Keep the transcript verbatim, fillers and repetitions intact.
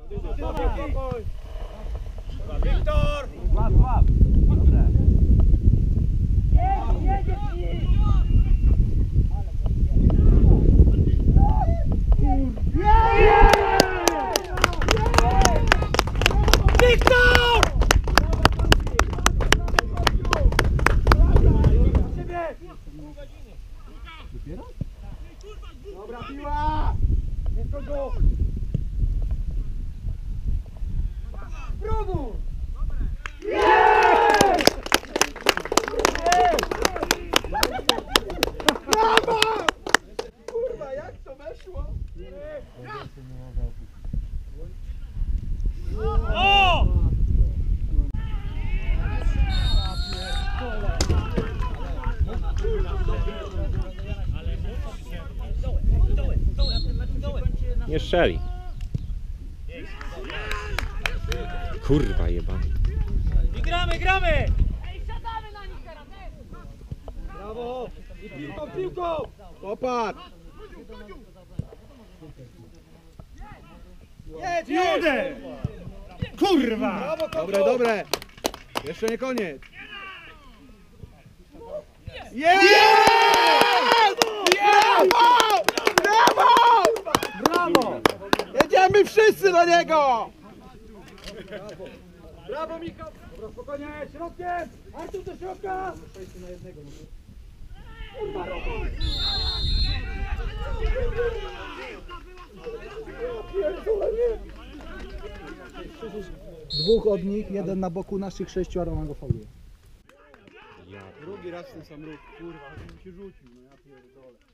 Wiktor! Łap, łap. Dobre. Wiktor! Dobra piła! Nie kogo! Próbuj! Brawo! Kurwa, jak to weszło? O! Nie strzeli. Kurwa jebany. I gramy, gramy! Ej, siadamy na nich teraz, ej! Brawo! I piłką, piłką! Popatrz! Jedź, Jude! Kurwa! Brawo, dobre, dobre! Jeszcze nie koniec! Jest! Brawo! Brawo! Brawo! Jedziemy wszyscy do niego! Brawo, Michał! Dobra, spokojnie, środkiem! Artur do środka! Na jednego. Kurwa, robię! Dwóch od nich, jeden na boku naszych sześciu, a Roman go fauluje. Drugi raz ten sam ruch, kurwa, on mi się rzucił, no ja pierdolę.